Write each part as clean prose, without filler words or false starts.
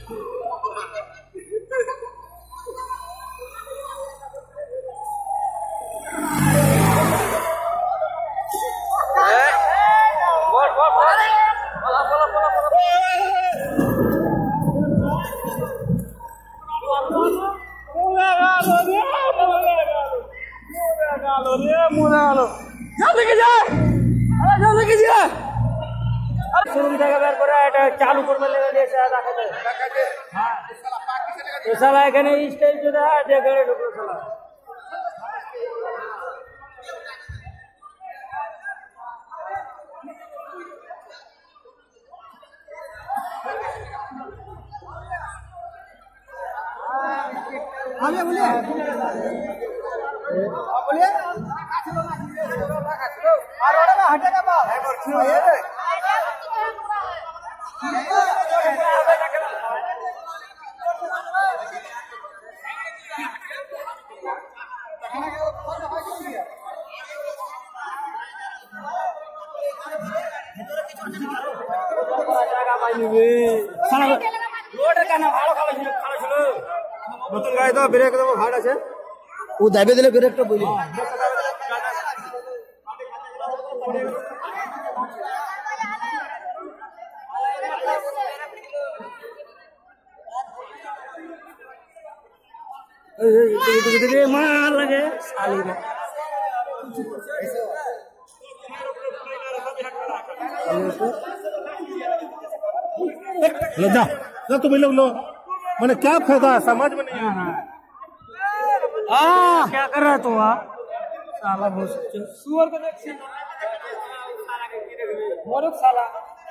चालू कर साला এখানে স্টাইল जो है देखो ढुको साला बोलिए हटेगा নতুন গাড়ি তো ব্রেক দেবো ভাড় আছে ও দাবি দিলে ব্রেকটা বলি मार लगे साली में लो जा तुम लोग लो मैंने क्या फायदा है समझ में नहीं आ रहा है क्या कर रहा तू साला सुअर को देख साला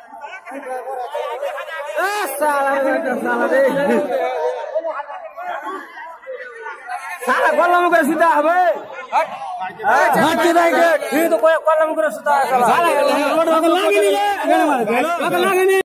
साला कलम करे सीधा हवे ठीक तो कोई कलम करे सीधा साला